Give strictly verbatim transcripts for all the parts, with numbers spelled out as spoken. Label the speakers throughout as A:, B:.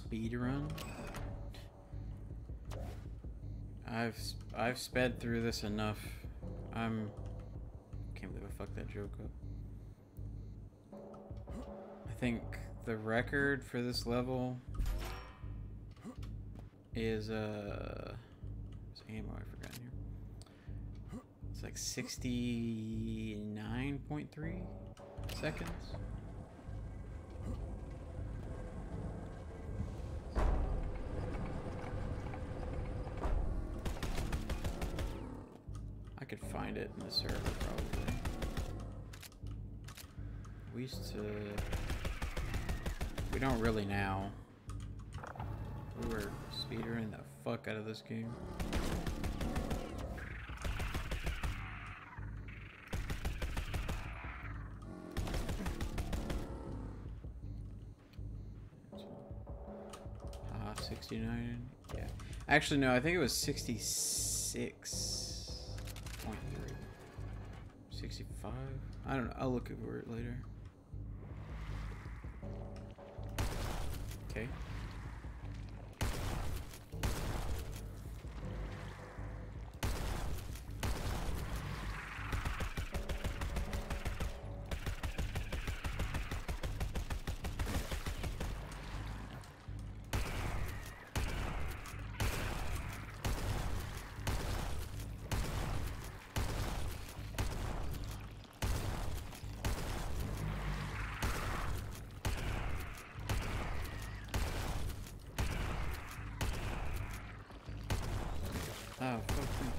A: speed run. I've I've sped through this enough. I'm can't believe I fucked that joke up. I think the record for this level is uh what's ammo I forgot here. It's like sixty-nine point three seconds. I could find it in the server probably. We used to... We don't really now. We were speedrunning the fuck out of this game. Ah, sixty-nine. Yeah. Actually, no, I think it was sixty-six point three. sixty-five? I don't know. I'll look over it later. Okay. Oh, fuck me.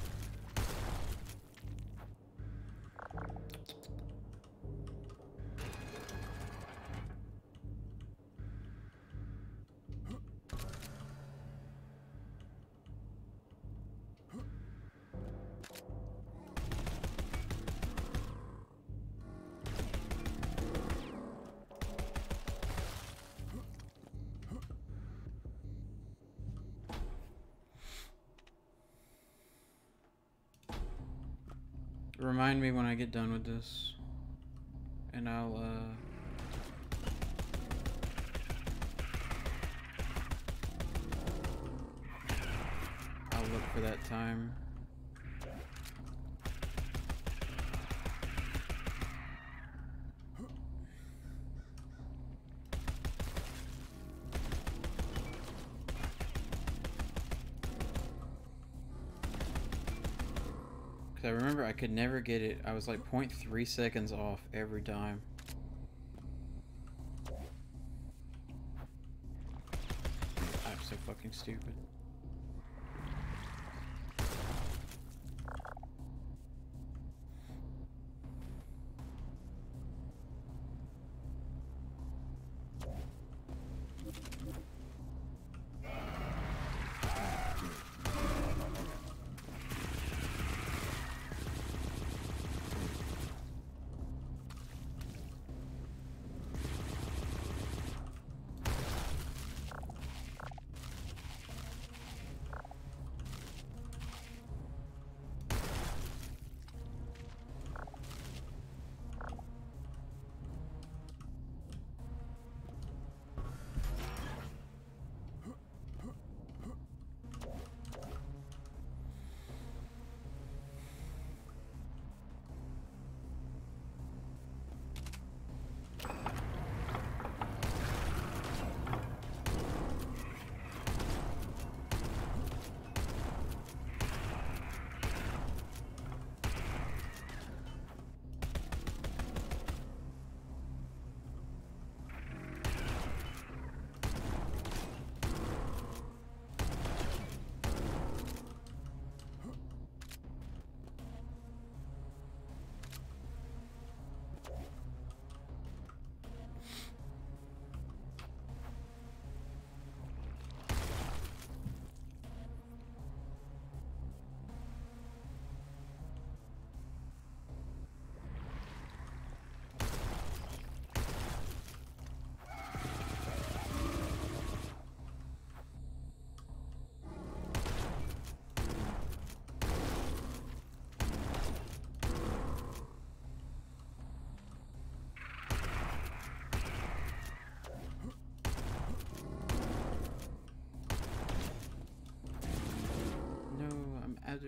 A: Remind me when I get done with this, and I'll, uh... I'll look for that time. I remember I could never get it. I was like zero point three seconds off every time. I'm so fucking stupid.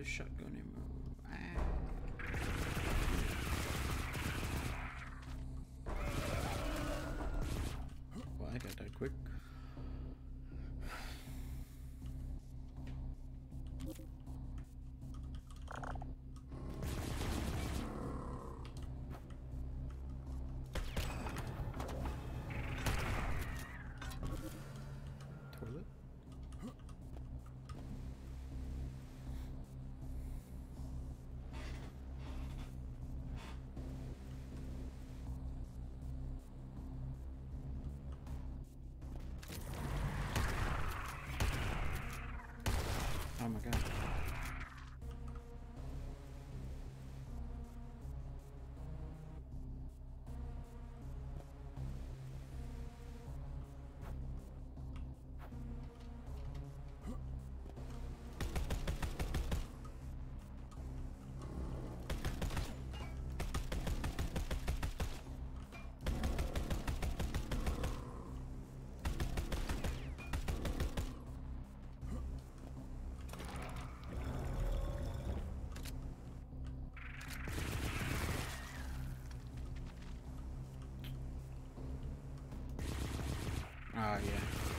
A: the shotgun ammo. Ah. Well, I got that quick. Toilet? Oh my god. Oh yeah.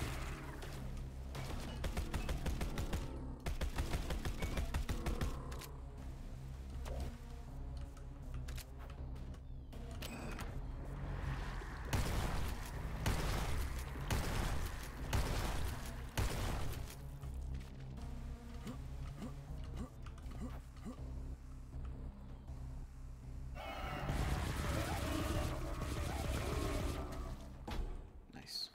A: Nice.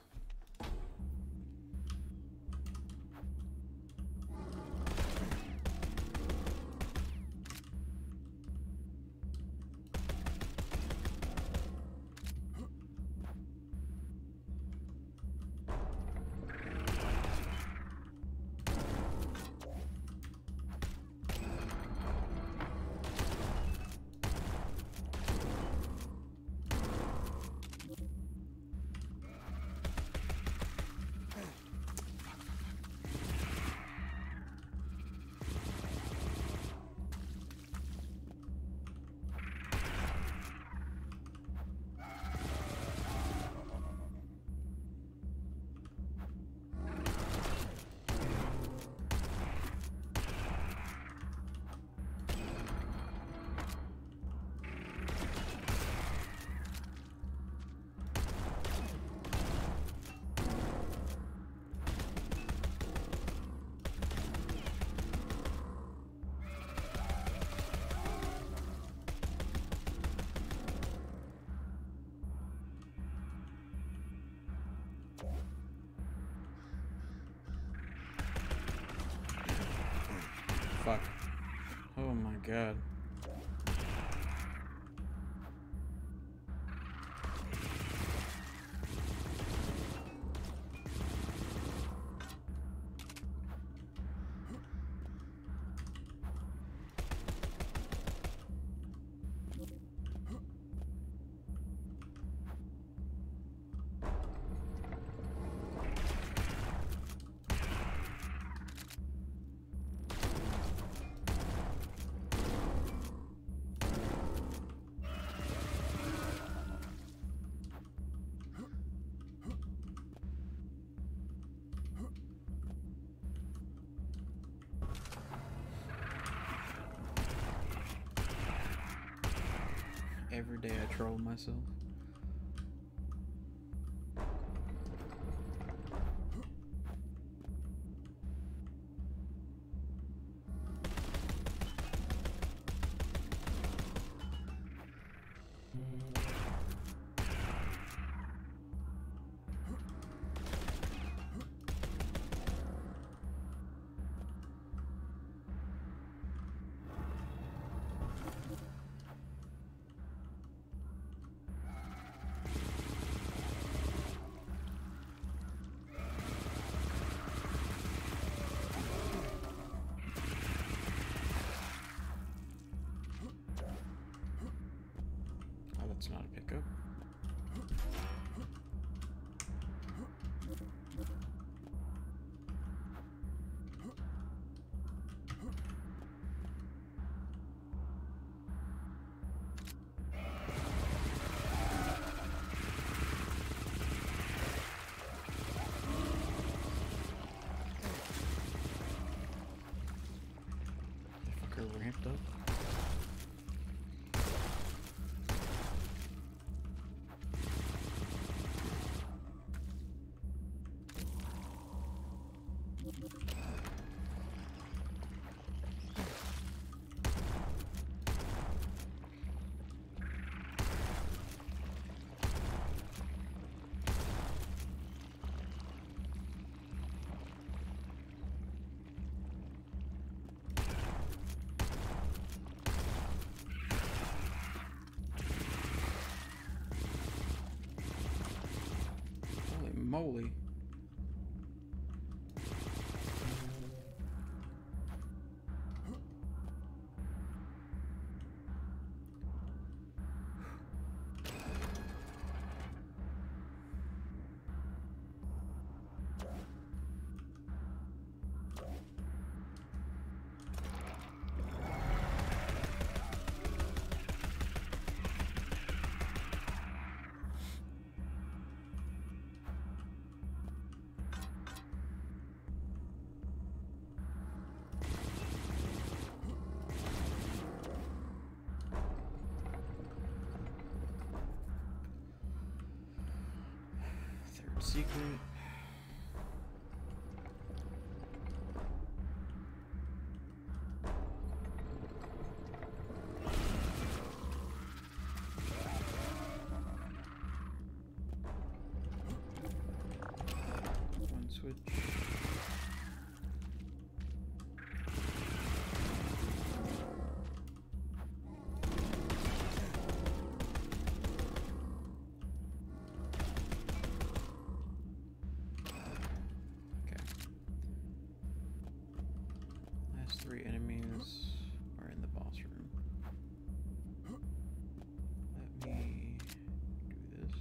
A: Fuck. Oh my god. Every day I troll myself. moly. Secret. One switch. Three enemies are in the boss room. Let me do this.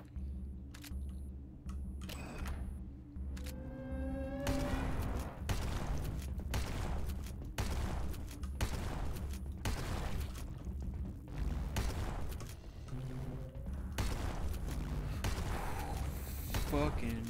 A: Fucking.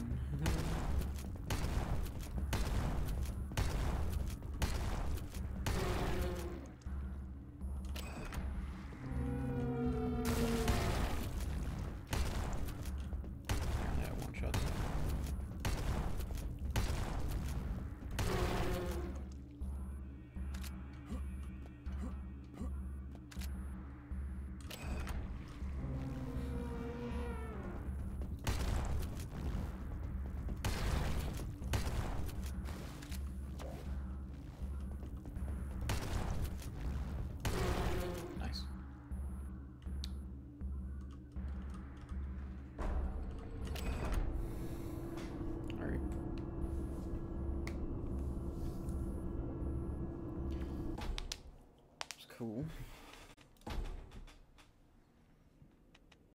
A: Cool.